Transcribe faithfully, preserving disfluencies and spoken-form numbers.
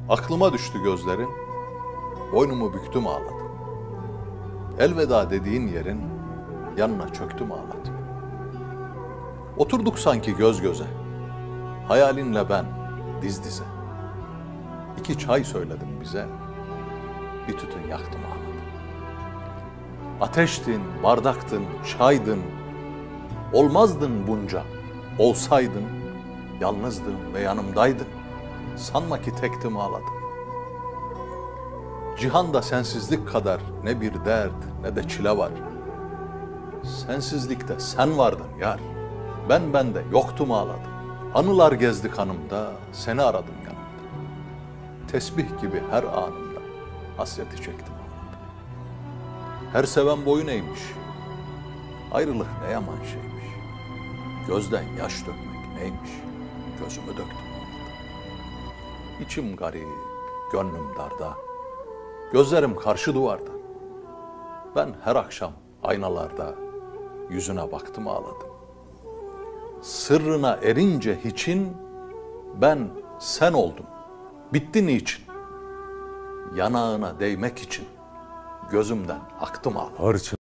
Aklıma düştü gözlerin, boynumu büktüm ağladım. Elveda dediğin yerin yanına çöktüm ağladım. Oturduk sanki göz göze, hayalinle ben diz dize. İki çay söyledin bize, bir tütün yaktım ağladım. Ateştin, bardaktın, çaydın, olmazdın bunca, olsaydın, yalnızdım ve yanımdaydın. Sanma ki tektim ağladım. Cihanda sensizlik kadar ne bir dert ne de çile var. Sensizlikte sen vardın yar, ben bende yoktum ağladım. Anılar gezdi kanımda, seni aradım yanımda. Tesbih gibi her anımda hasreti çektim ağladım. Her seven boyun eğmiş, ayrılık ne yaman şeymiş. Gözden yaş dökmek neymiş, gözümü döktüm ağladım. İçim garip, gönlüm darda, gözlerim karşı duvarda. Ben her akşam aynalarda yüzüne baktım ağladım. Sırrına erince hiçin ben sen oldum. Bitti niçin? Yanağına değmek için gözümden aktım ağladım.